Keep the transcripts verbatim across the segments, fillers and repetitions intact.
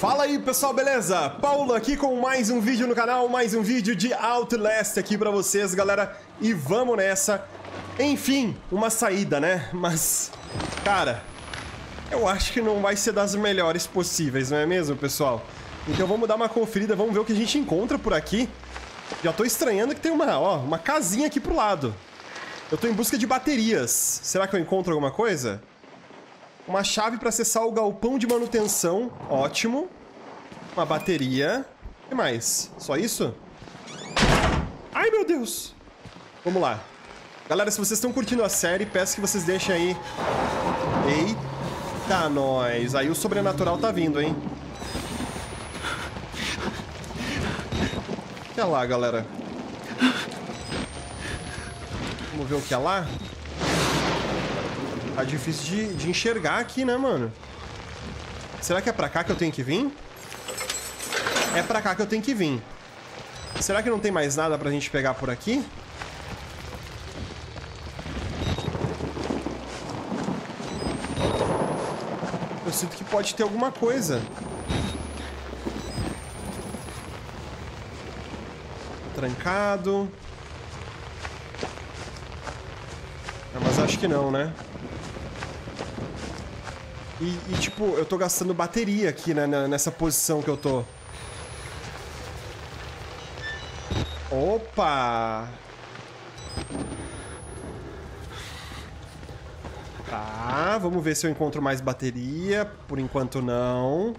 Fala aí pessoal, beleza? Paulo aqui com mais um vídeo no canal, mais um vídeo de Outlast aqui pra vocês, galera. E vamos nessa. Enfim, uma saída, né? Mas, cara, eu acho que não vai ser das melhores possíveis, não é mesmo, pessoal? Então vamos dar uma conferida, vamos ver o que a gente encontra por aqui. Já tô estranhando que tem uma, ó, uma casinha aqui pro lado. Eu tô em busca de baterias. Será que eu encontro alguma coisa? Uma chave para acessar o galpão de manutenção. Ótimo. Uma bateria. O que mais? Só isso? Ai, meu Deus. Vamos lá. Galera, se vocês estão curtindo a série, peço que vocês deixem aí. Eita, nós. Aí o sobrenatural tá vindo, hein? O que é lá, galera? Vamos ver o que é lá? Tá difícil de, de enxergar aqui, né, mano? Será que é pra cá que eu tenho que vir? É pra cá que eu tenho que vir. Será que não tem mais nada pra gente pegar por aqui? Eu sinto que pode ter alguma coisa. Trancado. Ah, mas acho que não, né? E, e, tipo, eu tô gastando bateria aqui, né, nessa posição que eu tô. Opa! Tá, vamos ver se eu encontro mais bateria. Por enquanto, não.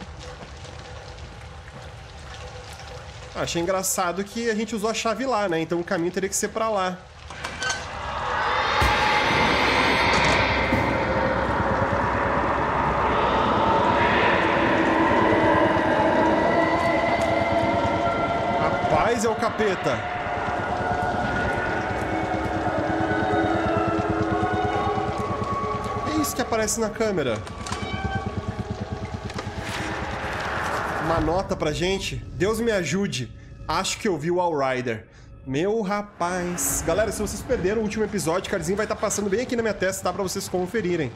Ah, achei engraçado que a gente usou a chave lá, né? Então o caminho teria que ser pra lá. É o capeta. É isso que aparece na câmera. Uma nota pra gente. Deus me ajude. Acho que eu vi o Outrider. Meu rapaz. Galera, se vocês perderam o último episódio, o cardzinho vai estar passando bem aqui na minha testa, tá? Pra vocês conferirem.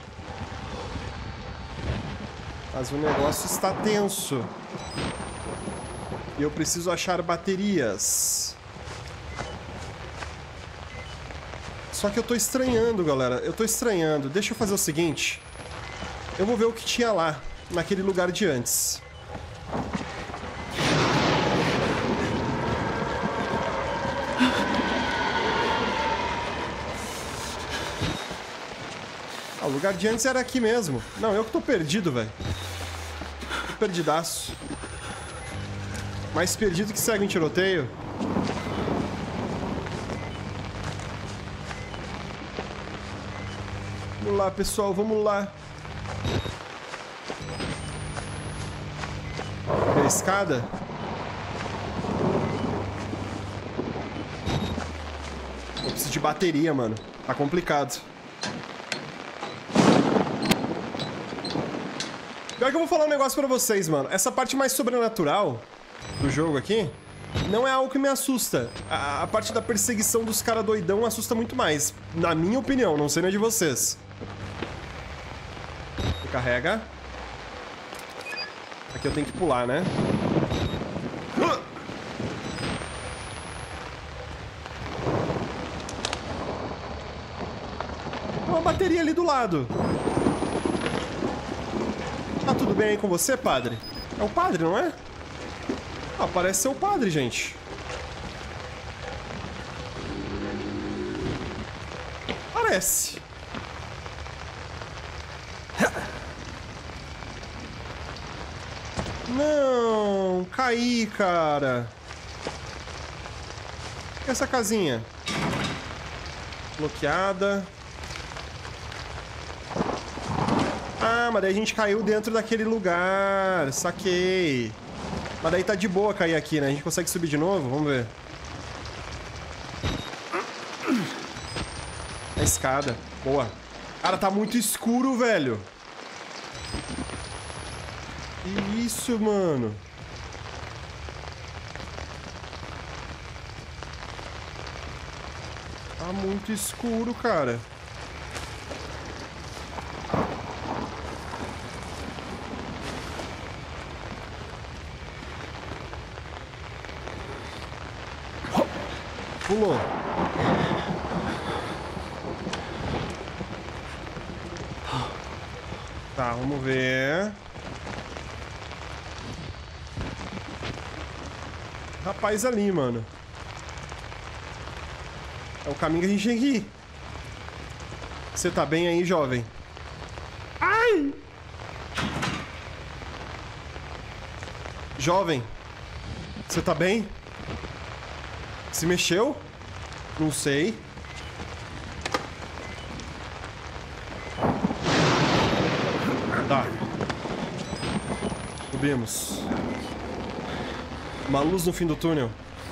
Mas o negócio está tenso. E eu preciso achar baterias. Só que eu tô estranhando, galera. Eu tô estranhando. Deixa eu fazer o seguinte. Eu vou ver o que tinha lá, naquele lugar de antes. Ah, o lugar de antes era aqui mesmo. Não, eu que tô perdido, velho. Tô perdidaço. Mais perdido que segue em tiroteio. Vamos lá, pessoal, vamos lá. Tem a escada? Eu preciso de bateria, mano. Tá complicado. Pior que eu vou falar um negócio pra vocês, mano. Essa parte mais sobrenatural do jogo aqui não é algo que me assusta. A, a parte da perseguição dos caras doidão assusta muito mais. Na minha opinião, não sei nem de vocês. Carrega. Aqui eu tenho que pular, né? Tem uma bateria ali do lado. Tá tudo bem aí com você, padre? É o padre, não é? Ah, parece ser o padre, gente. Parece. Não, caí, cara. E essa casinha? Bloqueada. Ah, mas daí a gente caiu dentro daquele lugar. Saquei. Mas daí tá de boa cair aqui, né? A gente consegue subir de novo? Vamos ver. A escada. Boa. Cara, tá muito escuro, velho. Que isso, mano? Tá muito escuro, cara. Pulou. Tá, vamos ver. Rapaz ali, mano. É o caminho que a gente tem que ir. Você tá bem aí, jovem? Ai! Jovem, você tá bem? Se mexeu? Não sei. Tá. Subimos. Uma luz no fim do túnel.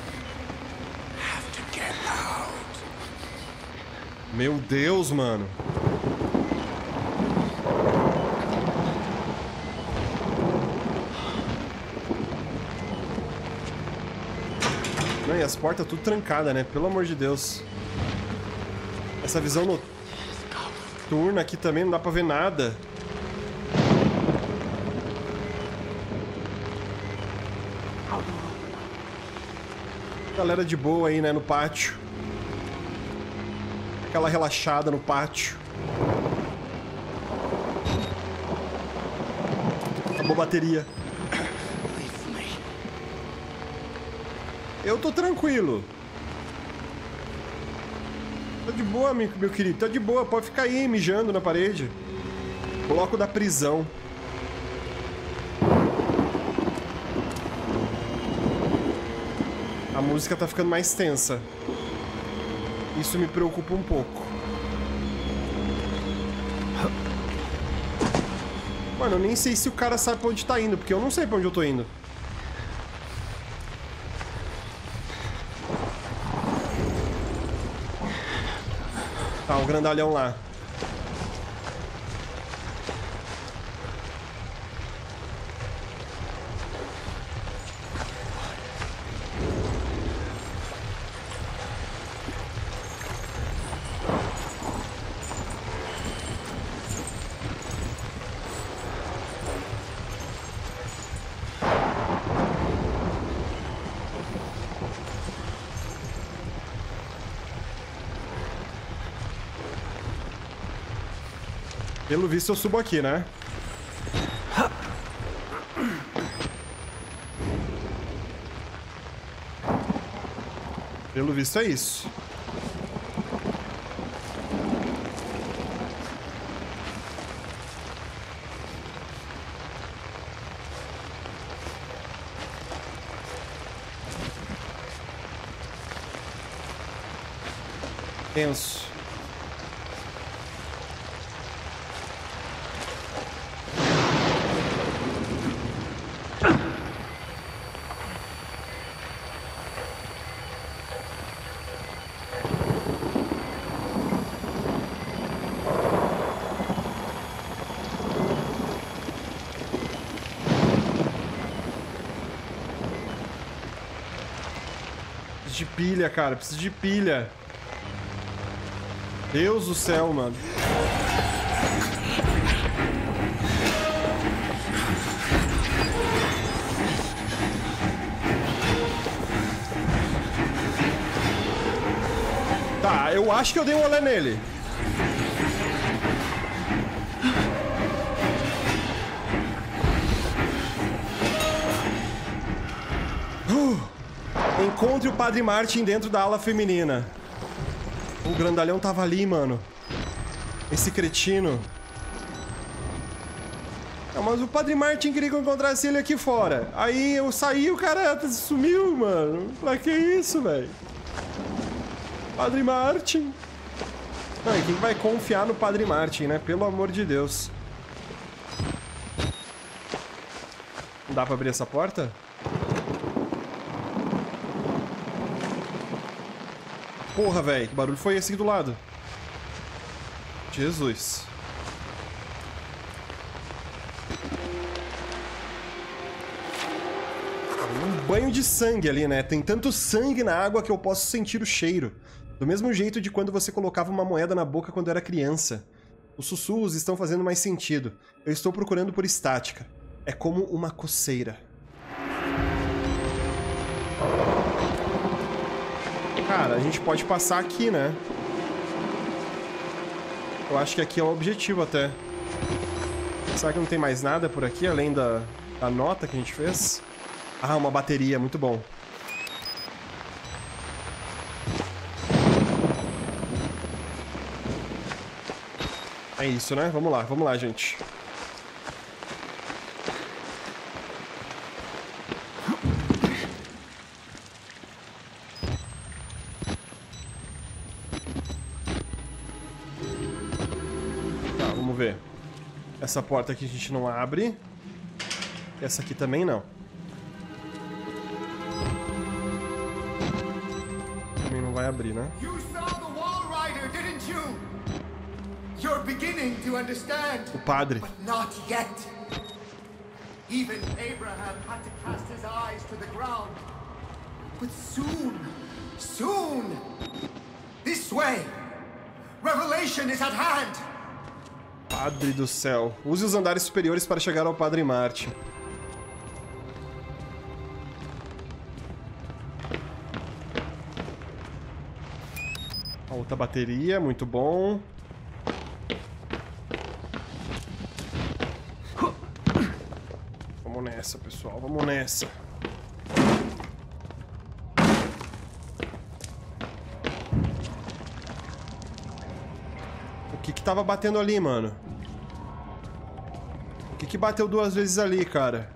Meu Deus, mano. Não, e as portas tudo trancadas, né? Pelo amor de Deus. Essa visão noturna aqui também não dá pra ver nada. Galera de boa aí, né? No pátio. Aquela relaxada no pátio. Acabou a bateria. Eu tô tranquilo. Tá de boa, meu, meu querido. Tá de boa. Pode ficar aí mijando na parede. Bloco da prisão. A música tá ficando mais tensa. Isso me preocupa um pouco. Mano, eu nem sei se o cara sabe pra onde tá indo, porque eu não sei pra onde eu tô indo. Tá, o grandalhão lá. Pelo visto eu subo aqui, né? Pelo visto é isso. Tenso. De pilha, cara. Preciso de pilha. Deus do céu, mano. Tá, eu acho que eu dei um olé nele. Uh. Encontre o Padre Martin dentro da ala feminina. O grandalhão tava ali, mano. Esse cretino. Não, mas o Padre Martin queria que eu encontrasse ele aqui fora. Aí eu saí e o cara sumiu, mano. Pra que isso, velho? Padre Martin. Não, e quem vai confiar no Padre Martin, né? Pelo amor de Deus. Não dá pra abrir essa porta? Porra, velho, que barulho foi esse aqui do lado? Jesus. Um banho de sangue ali, né? Tem tanto sangue na água que eu posso sentir o cheiro. Do mesmo jeito de quando você colocava uma moeda na boca quando era criança. Os sussurros estão fazendo mais sentido. Eu estou procurando por estática. É como uma coceira. Cara, a gente pode passar aqui, né? Eu acho que aqui é o objetivo até. Será que não tem mais nada por aqui, além da, da nota que a gente fez? Ah, uma bateria, muito bom. É isso, né? Vamos lá, vamos lá, gente. Tá, vamos ver. Essa porta aqui a gente não abre. Essa aqui também não. Também não vai abrir, né? You're beginning to understand. O padre. But not yet. Even Abraham had to cast his eyes to the ground. But soon, soon, this way, revelation is at hand. Padre do céu. Use os andares superiores para chegar ao Padre Marte. A outra bateria, muito bom. Vamos nessa, pessoal. Vamos nessa. O que que tava batendo ali, mano? O que que bateu duas vezes ali, cara?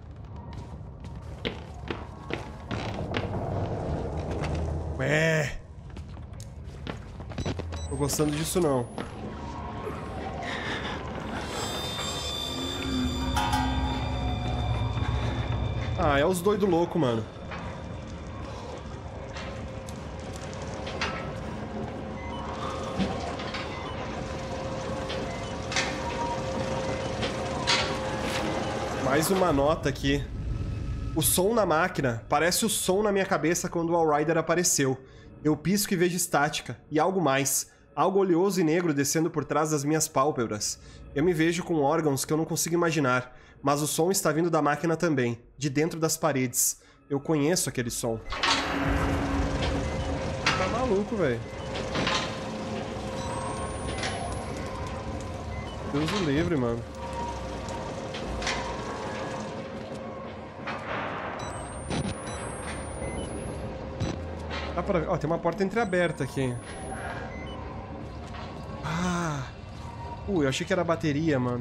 Ué. Tô gostando disso, não. Ah, é os doidos loucos, mano. Mais uma nota aqui. O som na máquina parece o som na minha cabeça quando o Outrider apareceu. Eu pisco e vejo estática. E algo mais. Algo oleoso e negro descendo por trás das minhas pálpebras. Eu me vejo com órgãos que eu não consigo imaginar. Mas o som está vindo da máquina também. De dentro das paredes. Eu conheço aquele som. Tá maluco, velho. Deus o livre, mano. Dá pra ver. Ó, tem uma porta entreaberta aqui. Ah! Ui, eu achei que era bateria, mano.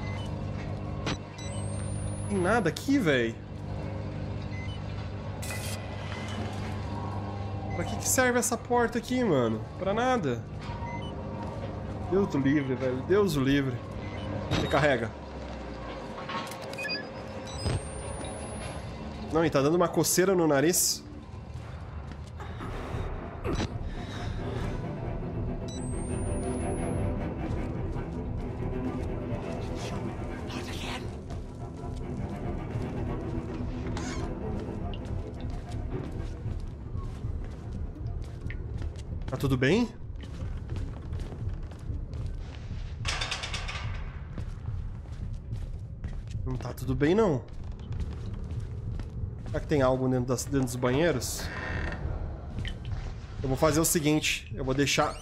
Tem nada aqui, velho. Pra que que serve essa porta aqui, mano? Pra nada. Deus o livre, velho. Deus o livre. Recarrega. Não, e tá dando uma coceira no nariz. Tá tudo bem? Não tá tudo bem, não. Será que tem algo dentro, das, dentro dos banheiros? Eu vou fazer o seguinte. Eu vou deixar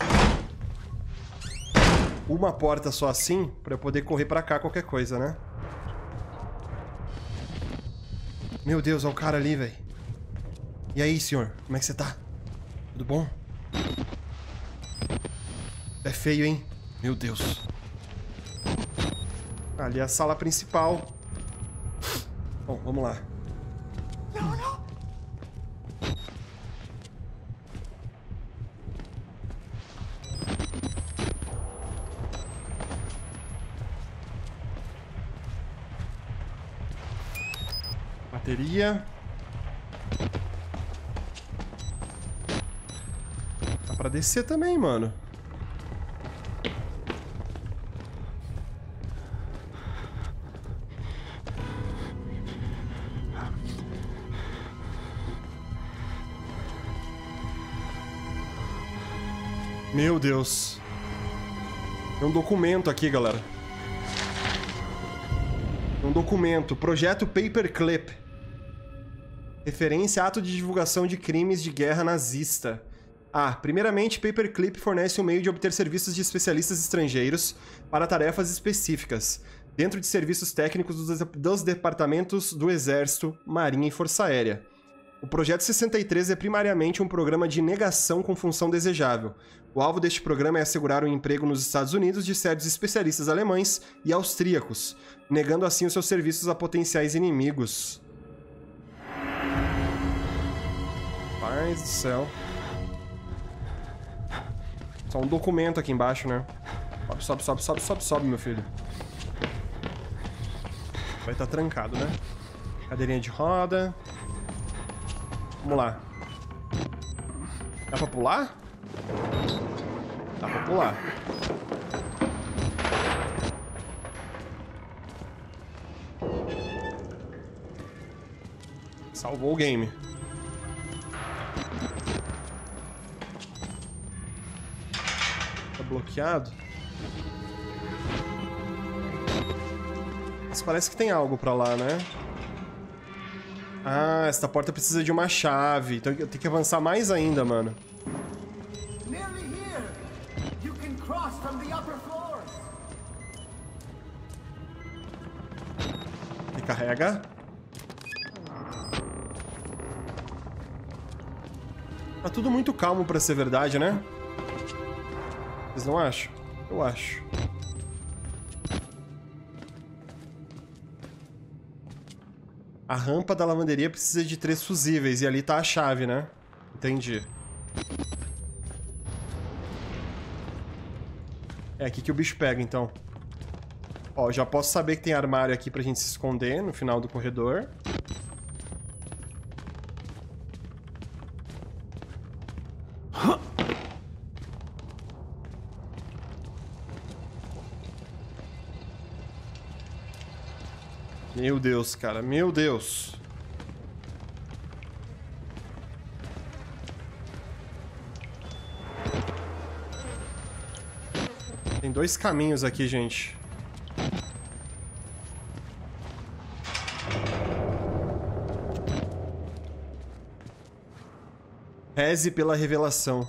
uma porta só assim, pra eu poder correr pra cá qualquer coisa, né? Meu Deus, olha o cara ali, velho. E aí, senhor? Como é que você tá? Tudo bom? É feio, hein? Meu Deus. Ali é a sala principal. Bom, vamos lá. No, no. Bateria. Dá pra descer também, mano. Meu Deus. Tem um documento aqui, galera. Um documento. Projeto Paperclip. Referência a ato de divulgação de crimes de guerra nazista. Ah, primeiramente, Paperclip fornece um meio de obter serviços de especialistas estrangeiros para tarefas específicas, dentro de serviços técnicos dos, dos departamentos do Exército, Marinha e Força Aérea. O Projeto sessenta e três é primariamente um programa de negação com função desejável. O alvo deste programa é assegurar um emprego nos Estados Unidos de certos especialistas alemães e austríacos, negando assim os seus serviços a potenciais inimigos. Pai do céu. Só um documento aqui embaixo, né? Sobe, sobe, sobe, sobe, sobe, sobe, meu filho. Vai estar trancado, né? Cadeirinha de roda. Vamos lá. Dá pra pular? Dá pra pular. Salvou o game. Tá bloqueado? Mas parece que tem algo pra lá, né? Ah, essa porta precisa de uma chave. Então eu tenho que avançar mais ainda, mano. Recarrega. Tá tudo muito calmo pra ser verdade, né? Vocês não acham? Eu acho. A rampa da lavanderia precisa de três fusíveis e ali tá a chave, né? Entendi. É aqui que o bicho pega, então. Ó, já posso saber que tem armário aqui pra gente se esconder no final do corredor. Meu Deus, cara. Meu Deus. Tem dois caminhos aqui, gente. Reze pela revelação.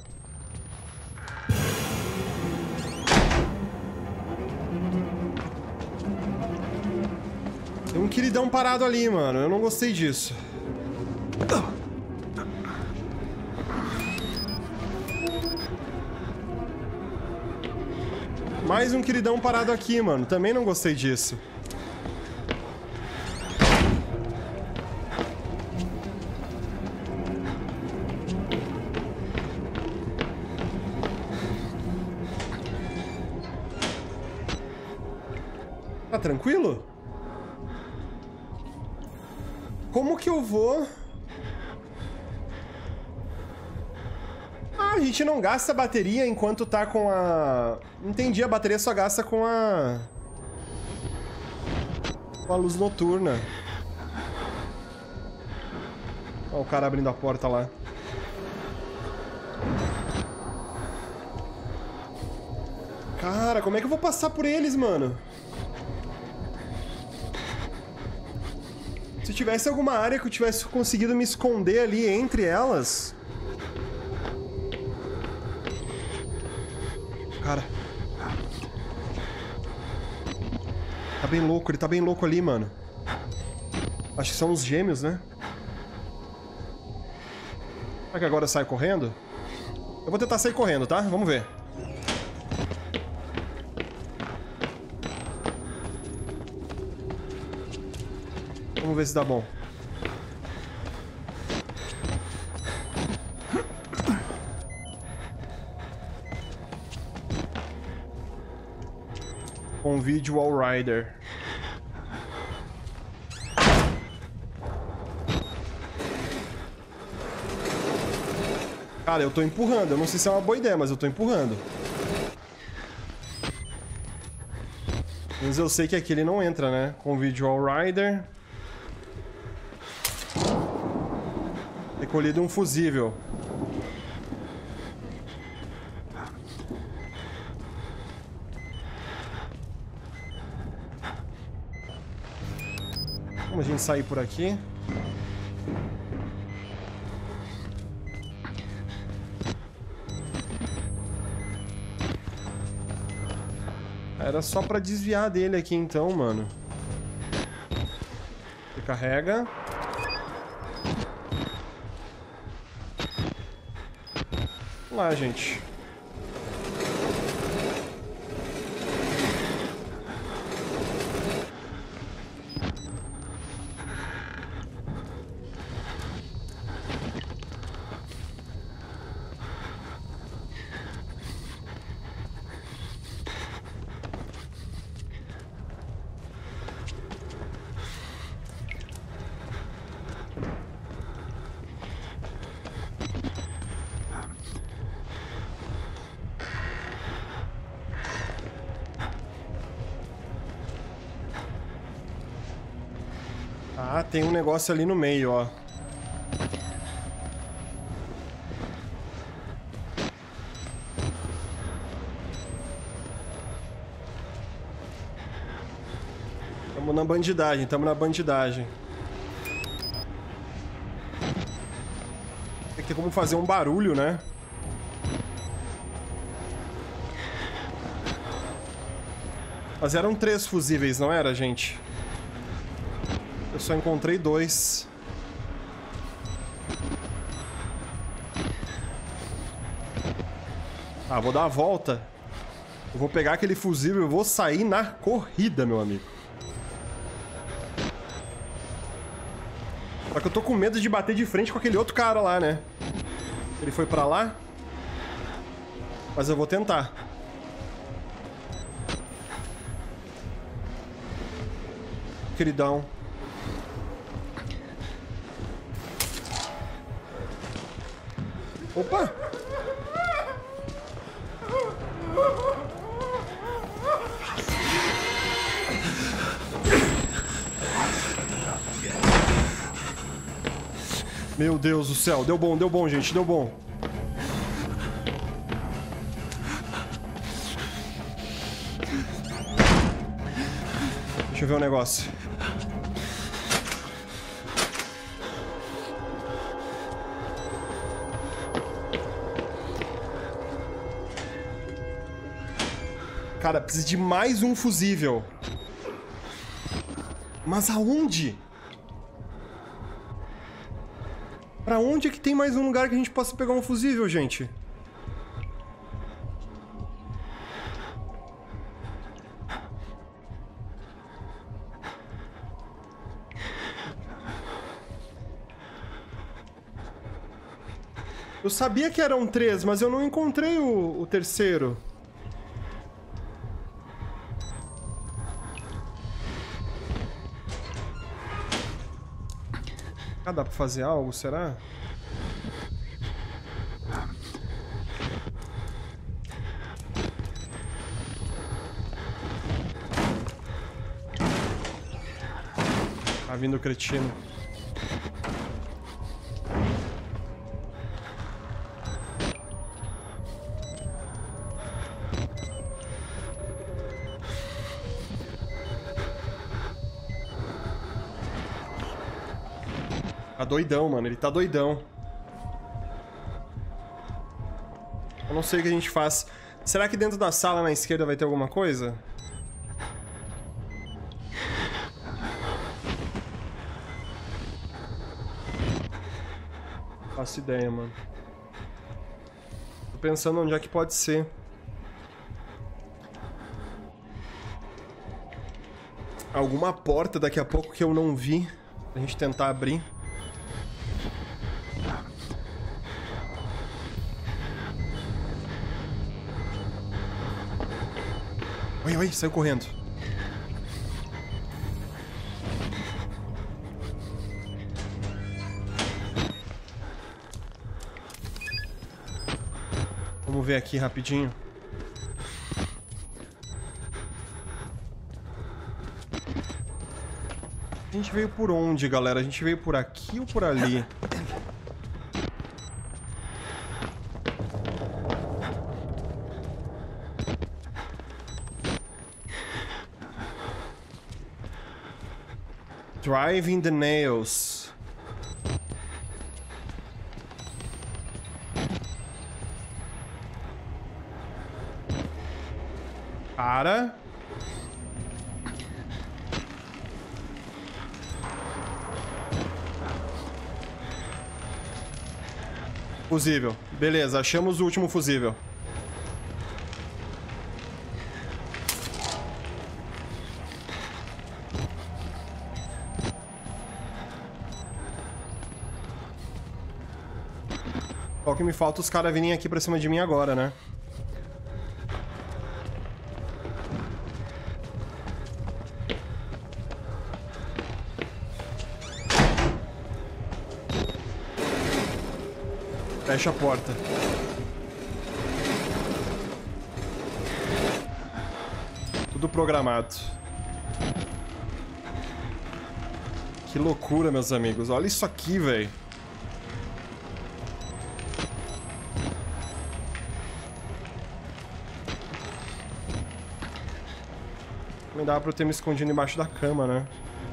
Tem um queridão parado ali, mano. Eu não gostei disso. Mais um queridão parado aqui, mano. Também não gostei disso. Tá tranquilo? Como que eu vou... Ah, a gente não gasta bateria enquanto tá com a... Entendi, a bateria só gasta com a... Com a luz noturna. Olha o cara abrindo a porta lá. Cara, como é que eu vou passar por eles, mano? Se tivesse alguma área que eu tivesse conseguido me esconder ali entre elas... Cara... Tá bem louco, ele tá bem louco ali, mano. Acho que são os gêmeos, né? Será que agora eu saio correndo? Eu vou tentar sair correndo, tá? Vamos ver. Vamos ver se dá bom. Convide o All Rider. Cara, eu tô empurrando. Eu não sei se é uma boa ideia, mas eu tô empurrando. Mas eu sei que aqui ele não entra, né? Convide o All Rider. Recolhido um fusível. Vamos a gente sair por aqui. Era só pra desviar dele aqui então, mano. Recarrega. Vamos lá, gente. Ah, tem um negócio ali no meio, ó. Tamo na bandidagem, tamo na bandidagem. Tem que ter como fazer um barulho, né? Mas eram três fusíveis, não era, gente? Eu só encontrei dois. Ah, vou dar a volta. Eu vou pegar aquele fusível e vou sair na corrida, meu amigo. Só que eu tô com medo de bater de frente com aquele outro cara lá, né? Ele foi pra lá. Mas eu vou tentar. Queridão. Opa! Meu Deus do céu, deu bom, deu bom, gente, deu bom. Deixa eu ver um negócio. Cara, precisa de mais um fusível. Mas aonde? Pra onde é que tem mais um lugar que a gente possa pegar um fusível, gente? Eu sabia que eram três, mas eu não encontrei o, o terceiro. Ah, dá pra fazer algo, será? Tá vindo o cretino. Tá doidão, mano. Ele tá doidão. Eu não sei o que a gente faz. Será que dentro da sala na esquerda vai ter alguma coisa? Não faço ideia, mano. Tô pensando onde é que pode ser. Alguma porta daqui a pouco que eu não vi. Pra gente tentar abrir. Oi, oi, saiu correndo. Vamos ver aqui rapidinho. A gente veio por onde, galera? A gente veio por aqui ou por ali? Driving the nails. Cara. Fusível. Beleza, achamos o último fusível. Só que me falta os caras virem aqui pra cima de mim agora, né? Fecha a porta. Tudo programado. Que loucura, meus amigos. Olha isso aqui, velho. Também dava pra eu ter me escondido embaixo da cama, né?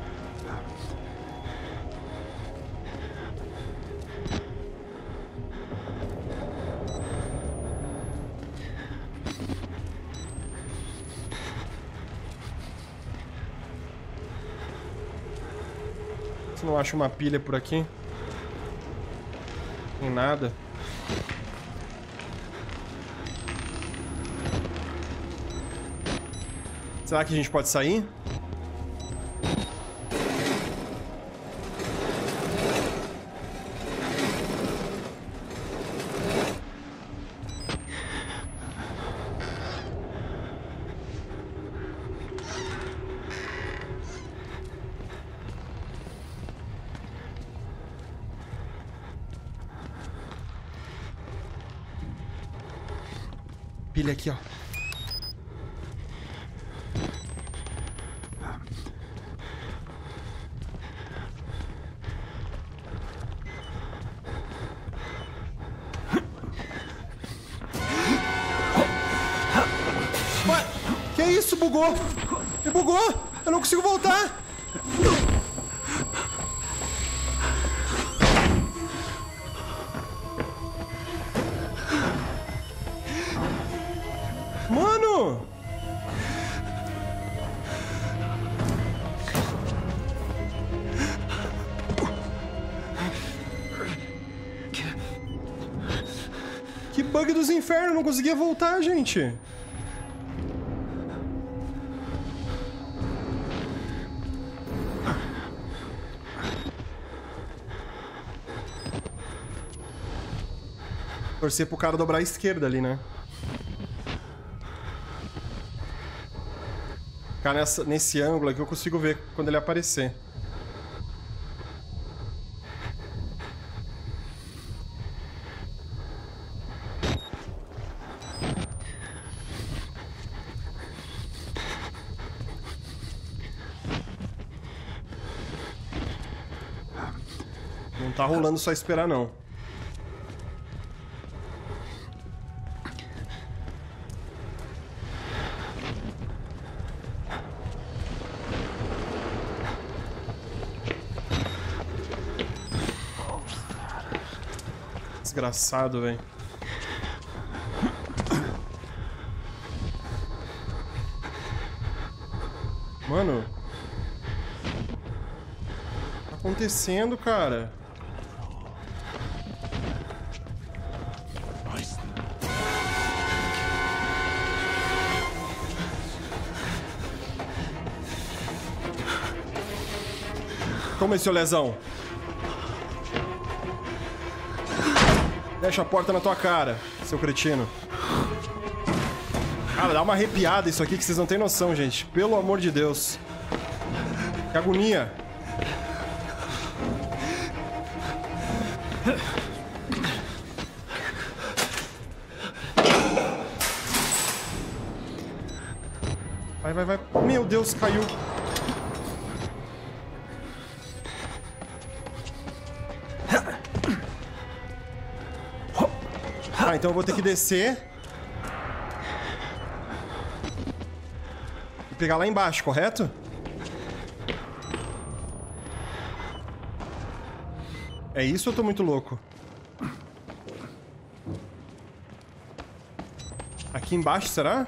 Se não acho uma pilha por aqui. Tem nada. Será que a gente pode sair? Pilha aqui, ó. Ué, que isso? Bugou! Me bugou! Eu não consigo voltar! Mano! Que bug dos infernos! Não conseguia voltar, gente! Torcer pro cara dobrar a esquerda ali, né? Ficar nessa, nesse ângulo aqui eu consigo ver quando ele aparecer. Não tá rolando só esperar, não. Desgraçado, velho. Mano. O que tá acontecendo, cara? Toma esse lesão. Fecha a porta na tua cara, seu cretino. Cara, dá uma arrepiada isso aqui que vocês não têm noção, gente. Pelo amor de Deus. Que agonia. Vai, vai, vai. Meu Deus, caiu. Ah, então eu vou ter que descer e pegar lá embaixo, correto? É isso ou eu tô muito louco? Aqui embaixo, será?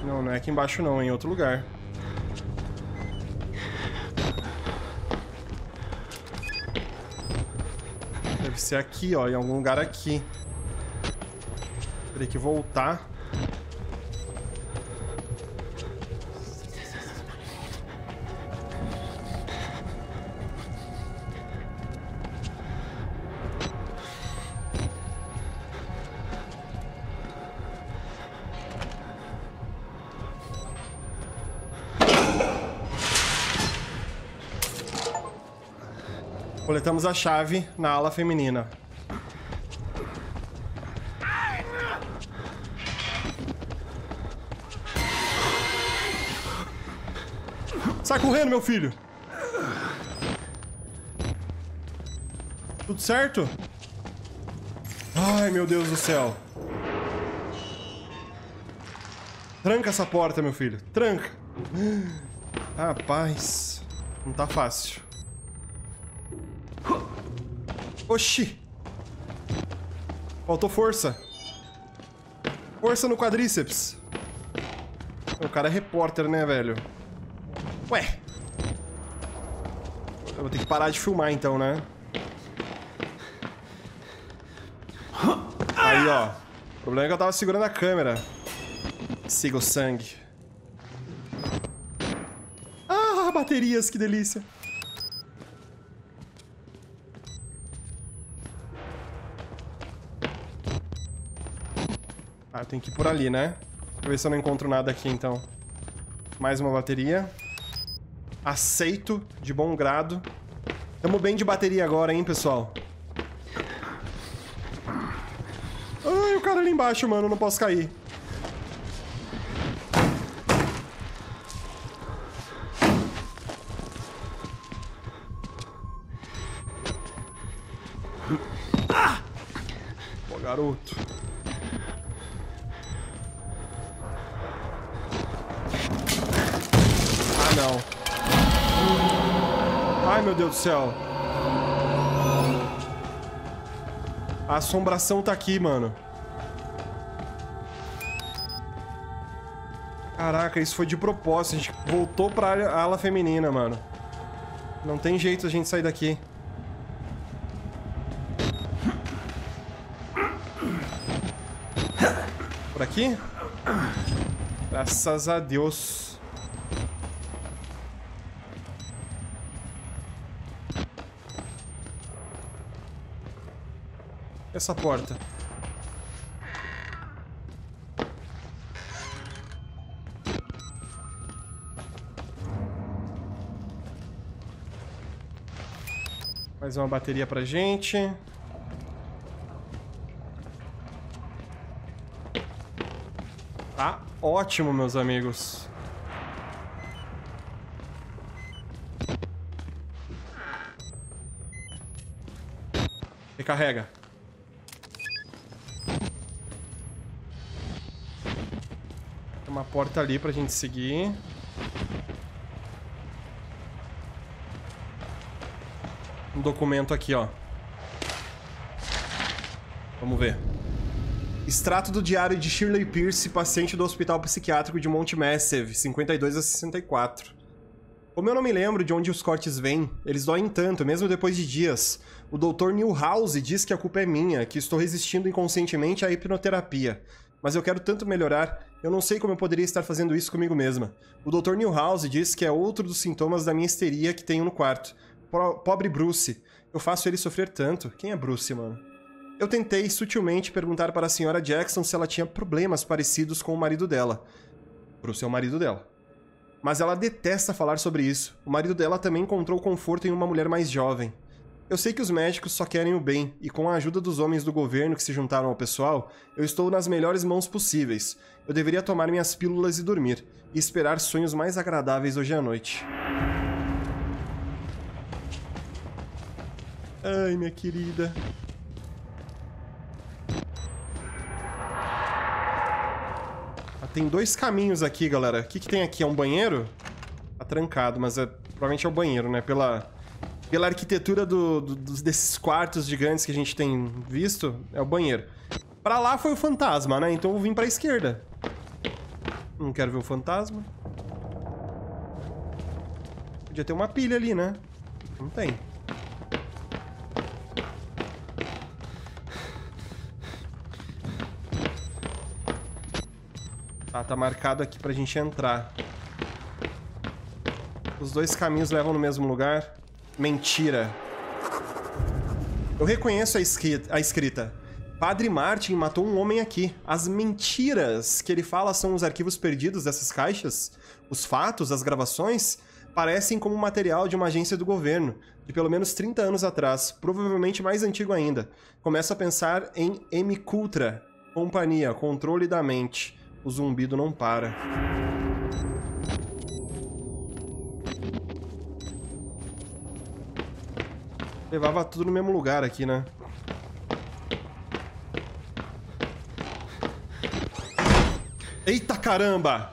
Não, não é aqui embaixo não, é em outro lugar. Deve ser aqui, ó, em algum lugar aqui. Teria que voltar. Coletamos a chave na ala feminina. Sai correndo, meu filho! Tudo certo? Ai, meu Deus do céu. Tranca essa porta, meu filho. Tranca. Rapaz, não tá fácil. Oxi! Faltou força. Força no quadríceps. O cara é repórter, né, velho? Ué! Eu vou ter que parar de filmar, então, né? Aí, ó. O problema é que eu tava segurando a câmera. Siga o sangue. Ah, baterias, que delícia. Ah, tem que ir por ali, né? Deixa eu ver se eu não encontro nada aqui, então. Mais uma bateria. Aceito, de bom grado. Tamo bem de bateria agora, hein, pessoal? Ai, o cara ali embaixo, mano. Não posso cair. Ah! Pô, garoto. Não. Ai, meu Deus do céu. A assombração tá aqui, mano. Caraca, isso foi de propósito. A gente voltou pra ala feminina, mano. Não tem jeito a gente sair daqui. Por aqui? Graças a Deus. Essa porta. Mais uma bateria pra gente. Tá ótimo, meus amigos. Recarrega. Tem uma porta ali pra gente seguir. Um documento aqui, ó. Vamos ver. Extrato do diário de Shirley Pierce, paciente do Hospital Psiquiátrico de Mount Massive, cinquenta e dois a sessenta e quatro. Como eu não me lembro de onde os cortes vêm, eles doem tanto, mesmo depois de dias. O doutor Newhouse diz que a culpa é minha, que estou resistindo inconscientemente à hipnoterapia. Mas eu quero tanto melhorar, eu não sei como eu poderia estar fazendo isso comigo mesma. O doutor Newhouse diz que é outro dos sintomas da minha histeria que tenho no quarto. Pobre Bruce. Eu faço ele sofrer tanto. Quem é Bruce, mano? Eu tentei sutilmente perguntar para a senhora Jackson se ela tinha problemas parecidos com o marido dela. Bruce é o marido dela. Mas ela detesta falar sobre isso. O marido dela também encontrou conforto em uma mulher mais jovem. Eu sei que os médicos só querem o bem, e com a ajuda dos homens do governo que se juntaram ao pessoal, eu estou nas melhores mãos possíveis. Eu deveria tomar minhas pílulas e dormir, e esperar sonhos mais agradáveis hoje à noite. Ai, minha querida. Ah, tem dois caminhos aqui, galera. O que, que tem aqui? É um banheiro? Tá trancado, mas é, provavelmente é o banheiro, né? Pela... Pela arquitetura do, do, desses quartos gigantes que a gente tem visto, é o banheiro. Pra lá foi o fantasma, né? Então eu vim pra esquerda. Não quero ver o fantasma. Podia ter uma pilha ali, né? Não tem. Ah, tá marcado aqui pra gente entrar. Os dois caminhos levam no mesmo lugar. Mentira. Eu reconheço a escrita, a escrita. Padre Martin matou um homem aqui. As mentiras que ele fala são os arquivos perdidos dessas caixas. Os fatos, as gravações, parecem como material de uma agência do governo, de pelo menos trinta anos atrás, provavelmente mais antigo ainda. Começo a pensar em M. Cultra. Companhia, controle da mente. O zumbido não para. Levava tudo no mesmo lugar aqui, né? Eita caramba!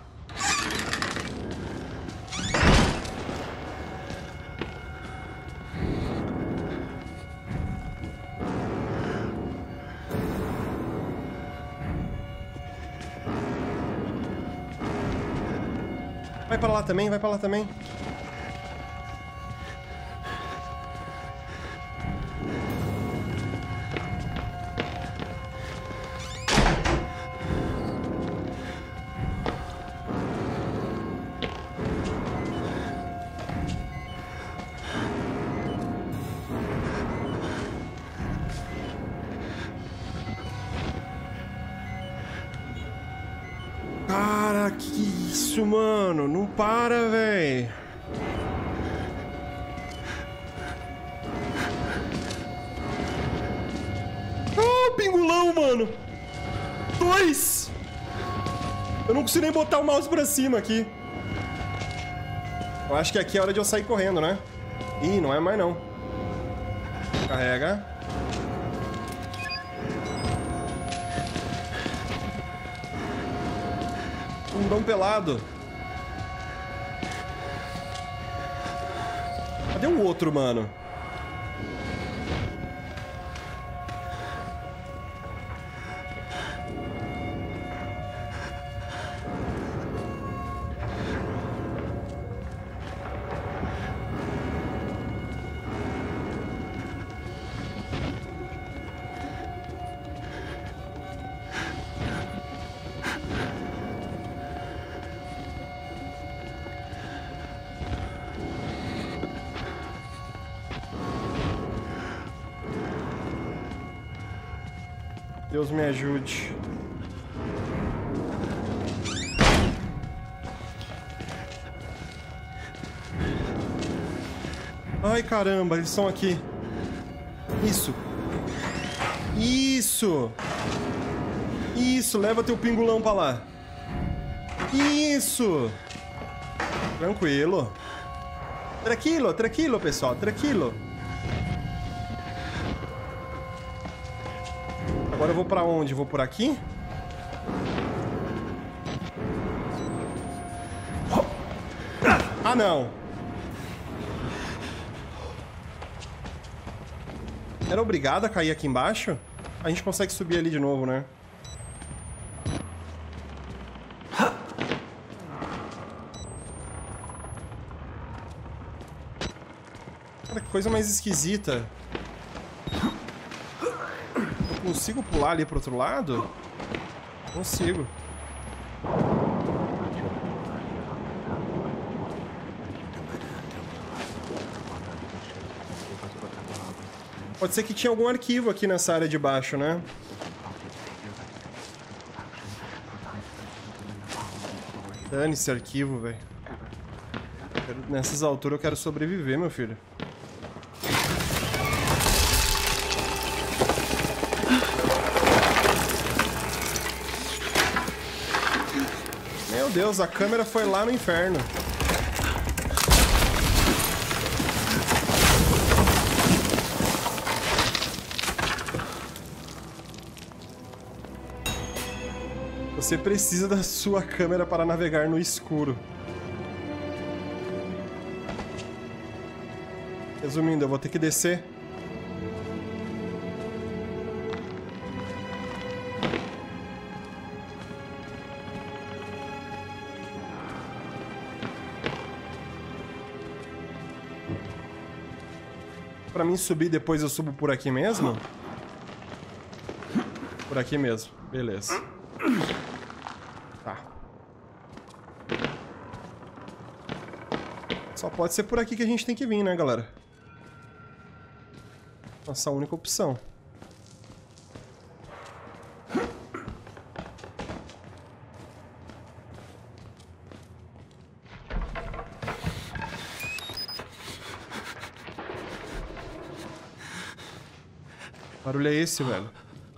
Vai pra lá também, vai pra lá também. Cara, que isso, mano? Não para, véi. Ah, pingulão, mano. Dois. Eu não consigo nem botar o mouse pra cima aqui. Eu acho que aqui é hora de eu sair correndo, né? Ih, não é mais não. Carrega. Fundão pelado. Cadê o outro, mano? Deus me ajude. Ai, caramba, eles estão aqui. Isso. Isso. Isso, leva teu pingulão pra lá. Isso. Tranquilo. Tranquilo, tranquilo, pessoal, tranquilo. Agora eu vou pra onde? Vou por aqui? Ah, não. Era obrigado a cair aqui embaixo? A gente consegue subir ali de novo, né? Cara, que coisa mais esquisita. Consigo pular ali pro outro lado? Consigo. Pode ser que tinha algum arquivo aqui nessa área de baixo, né? Dane esse arquivo, velho. Nessas alturas eu quero sobreviver, meu filho. Meu Deus, a câmera foi lá no inferno. Você precisa da sua câmera para navegar no escuro. Resumindo, eu vou ter que descer. Pra mim subir, depois eu subo por aqui mesmo? Por aqui mesmo. Beleza. Tá. Só pode ser por aqui que a gente tem que vir, né, galera? Nossa única opção. Que barulho é esse, velho?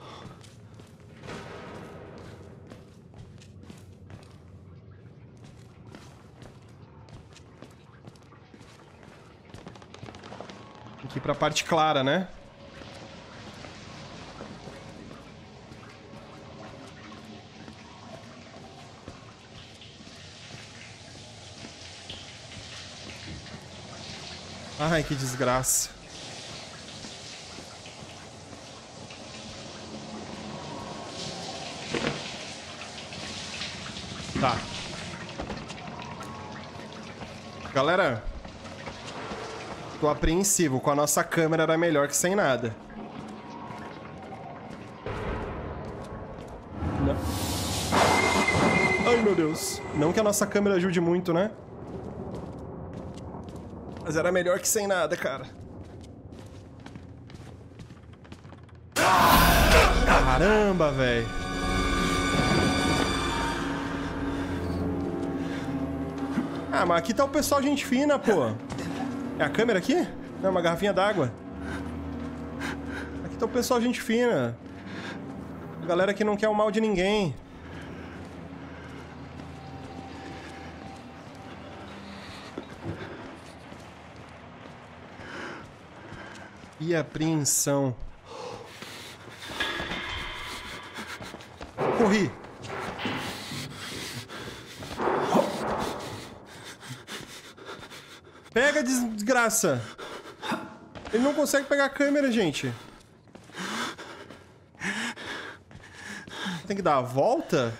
Tem que ir pra parte clara, né? Ai, que desgraça. Tá. Galera, tô apreensivo. Com a nossa câmera era melhor que sem nada. Não. Ai, meu Deus. Não que a nossa câmera ajude muito, né? Mas era melhor que sem nada, cara. Caramba, velho. Ah, mas aqui tá o pessoal gente fina, pô. É a câmera aqui? Não, uma garrafinha d'água. Aqui tá o pessoal gente fina. Galera que não quer o mal de ninguém. E apreensão. Corri. Pega, desgraça. Ele não consegue pegar a câmera, gente. Tem que dar a volta?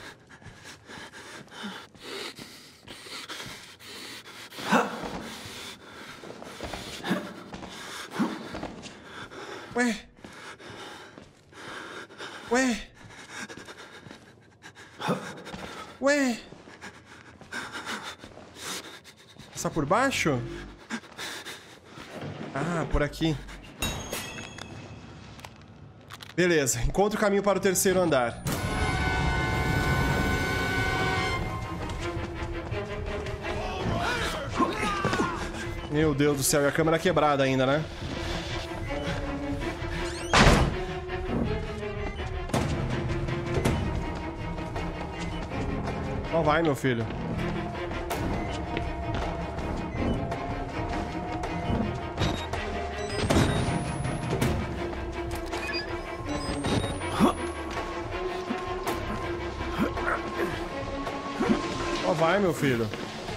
Ué? Ué? Ué? Passar por baixo? Ah, por aqui. Beleza, encontre o caminho para o terceiro andar. Meu Deus do céu, e a câmera quebrada ainda, né? Não vai, meu filho. Ó, vai, meu filho.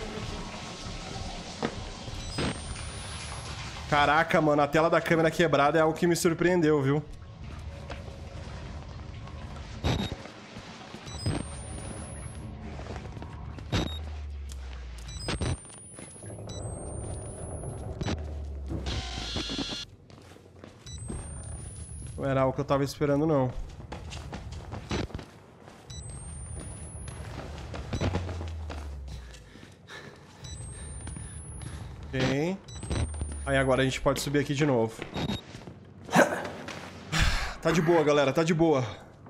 Caraca, mano, a tela da câmera quebrada é algo que me surpreendeu, viu? Não era algo que eu tava esperando, não. Ok. Aí agora a gente pode subir aqui de novo. Tá de boa, galera. Tá de boa.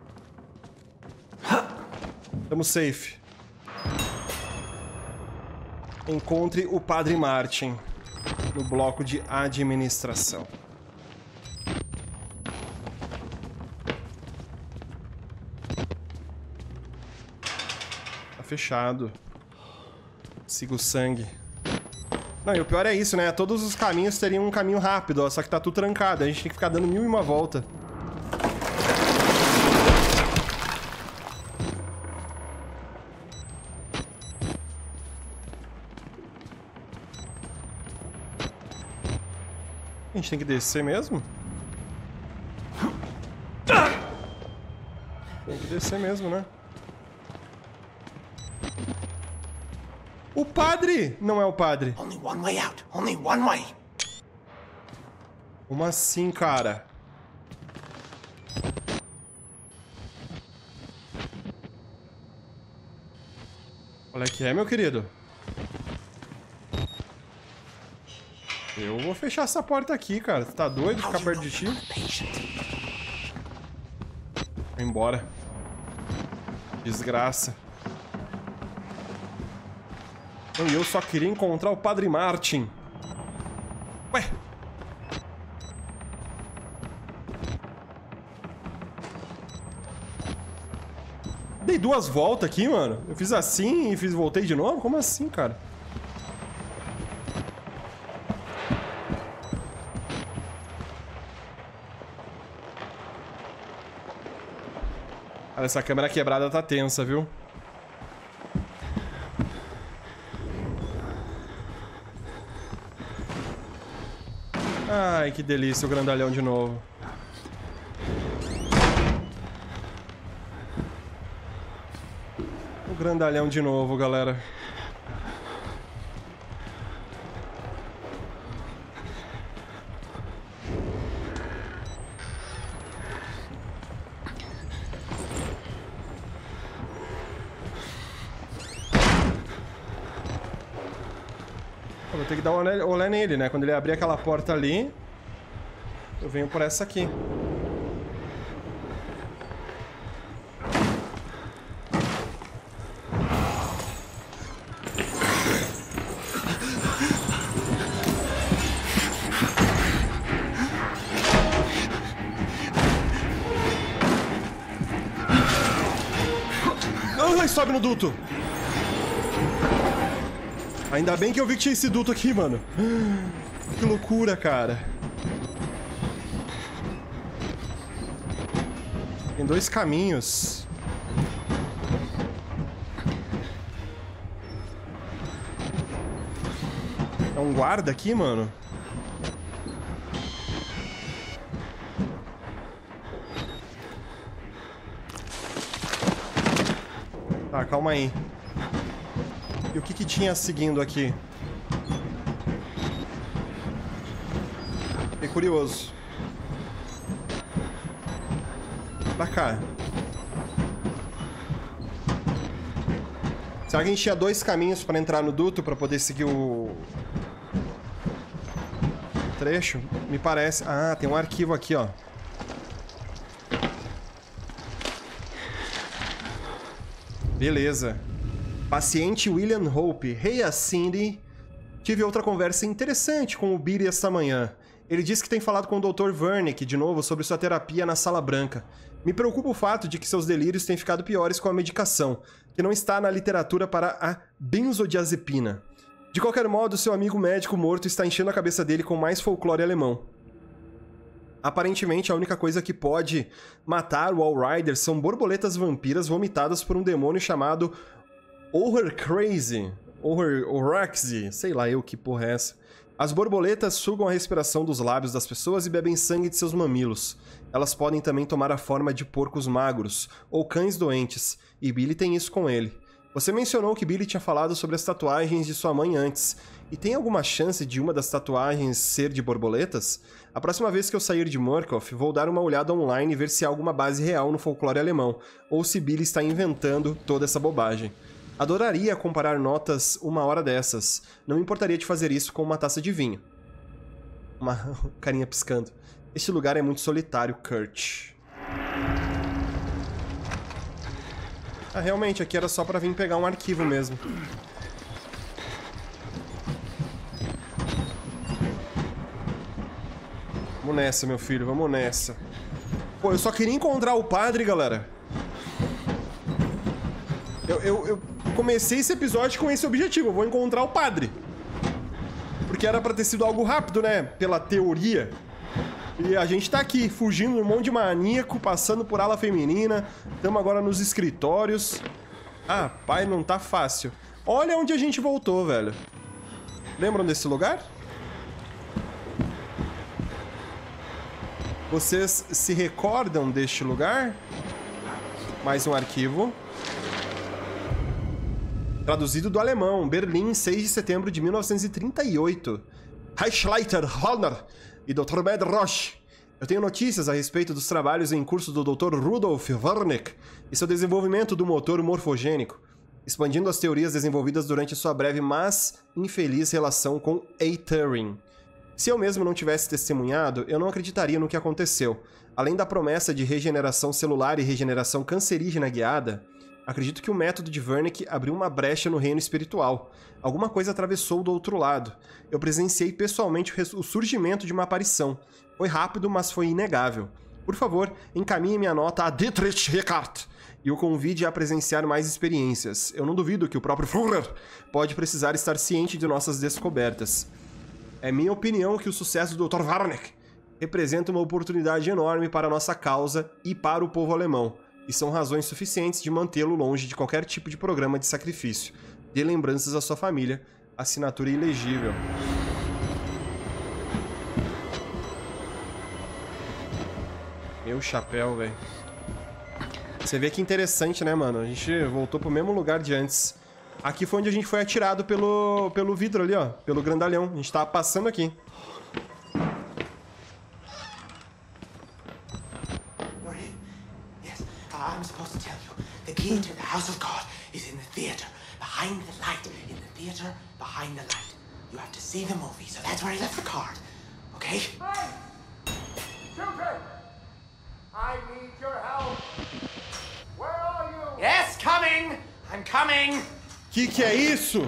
Tamo safe. Encontre o Padre Martin no bloco de administração. Tá fechado. Siga o sangue. Não, e o pior é isso, né? Todos os caminhos teriam um caminho rápido, ó, só que tá tudo trancado. A gente tem que ficar dando mil e uma volta. A gente tem que descer mesmo? Tem que descer mesmo, né? O padre! Não é o padre. Only one way out. Only one way. Como assim, cara? Olha que é, meu querido. Eu vou fechar essa porta aqui, cara. Você tá doido ficar perto de ti? Vai embora. Desgraça. E eu só queria encontrar o Padre Martin. Ué. Dei duas voltas aqui, mano. Eu fiz assim e fiz, voltei de novo? Como assim, cara? Cara, essa câmera quebrada tá tensa, viu? Ai, que delícia o grandalhão de novo. O grandalhão de novo, galera. Vou ter que dar um olé, olé nele, né? Quando ele abrir aquela porta ali, eu venho por essa aqui. Ai, sobe no duto! Ainda bem que eu vi que tinha esse duto aqui, mano. Que loucura, cara. Tem dois caminhos. É um guarda aqui, mano? Tá, calma aí. E o que que tinha seguindo aqui? Fiquei curioso. Pra cá. Será que a gente tinha dois caminhos pra entrar no duto pra poder seguir o... trecho? Me parece... Ah, tem um arquivo aqui, ó. Beleza. Paciente William Hope. Hey, a Cindy. Tive outra conversa interessante com o Billy esta manhã. Ele disse que tem falado com o doutor Wernick de novo sobre sua terapia na Sala Branca. Me preocupa o fato de que seus delírios têm ficado piores com a medicação, que não está na literatura para a benzodiazepina. De qualquer modo, seu amigo médico morto está enchendo a cabeça dele com mais folclore alemão. Aparentemente, a única coisa que pode matar o Allrider são borboletas vampiras vomitadas por um demônio chamado Horror Crazy, Horror Oraxi, sei lá eu que porra é essa. As borboletas sugam a respiração dos lábios das pessoas e bebem sangue de seus mamilos. Elas podem também tomar a forma de porcos magros ou cães doentes, e Billy tem isso com ele. Você mencionou que Billy tinha falado sobre as tatuagens de sua mãe antes, e tem alguma chance de uma das tatuagens ser de borboletas? A próxima vez que eu sair de Murkoff, vou dar uma olhada online e ver se há alguma base real no folclore alemão, ou se Billy está inventando toda essa bobagem. Adoraria comparar notas uma hora dessas. Não me importaria de fazer isso com uma taça de vinho. Uma carinha piscando. Este lugar é muito solitário, Kurt. Ah, realmente, aqui era só pra vir pegar um arquivo mesmo. Vamos nessa, meu filho, vamos nessa. Pô, eu só queria encontrar o padre, galera. Eu, eu, eu comecei esse episódio com esse objetivo, eu vou encontrar o padre. Porque era pra ter sido algo rápido, né? Pela teoria. E a gente tá aqui, fugindo de um monte de maníaco, passando por ala feminina. Estamos agora nos escritórios. Ah, pai, não tá fácil. Olha onde a gente voltou, velho. Lembram desse lugar? Vocês se recordam deste lugar? Mais um arquivo. Traduzido do alemão, Berlim, seis de setembro de mil novecentos e trinta e oito. Reichsleiter Hollner. e doutor Bad Roche. Eu tenho notícias a respeito dos trabalhos em curso do doutor Rudolf Wernick e seu desenvolvimento do motor morfogênico, expandindo as teorias desenvolvidas durante sua breve, mas infeliz relação com A. Turing. Se eu mesmo não tivesse testemunhado, eu não acreditaria no que aconteceu. Além da promessa de regeneração celular e regeneração cancerígena guiada, acredito que o método de Wernick abriu uma brecha no reino espiritual. Alguma coisa atravessou do outro lado. Eu presenciei pessoalmente o surgimento de uma aparição. Foi rápido, mas foi inegável. Por favor, encaminhe minha nota a Dietrich Rickard e o convide a presenciar mais experiências. Eu não duvido que o próprio Führer pode precisar estar ciente de nossas descobertas. É minha opinião que o sucesso do doutor Wernick representa uma oportunidade enorme para a nossa causa e para o povo alemão, e são razões suficientes de mantê-lo longe de qualquer tipo de programa de sacrifício. Dê lembranças à sua família. Assinatura ilegível. Meu chapéu, velho. Você vê que interessante, né, mano? A gente voltou pro mesmo lugar de antes. Aqui foi onde a gente foi atirado pelo, pelo vidro ali, ó. Pelo grandalhão. A gente tava passando aqui. Yes, I'm supposed to tell you. The key to the house of God is in the theater. Behind the light. In the theater, behind the light. You have to see the movie, so that's where I left the card. Okay? Hey! Children! I need your help. Where are you? Yes, coming! I'm coming! Que que é isso?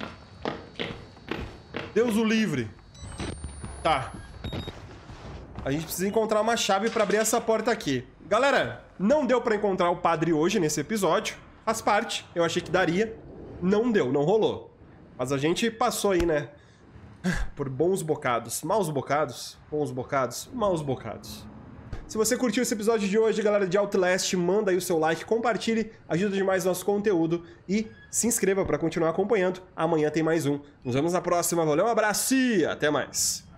Deus o livre. Tá. A gente precisa encontrar uma chave pra abrir essa porta aqui. Galera, não deu pra encontrar o padre hoje nesse episódio. Faz parte. Eu achei que daria. Não deu, não rolou. Mas a gente passou aí, né? Por bons bocados. Maus bocados? Bons bocados? Maus bocados. Se você curtiu esse episódio de hoje, galera de Outlast, manda aí o seu like, compartilhe, ajuda demais nosso conteúdo e se inscreva para continuar acompanhando. Amanhã tem mais um. Nos vemos na próxima. Valeu, um abraço e até mais.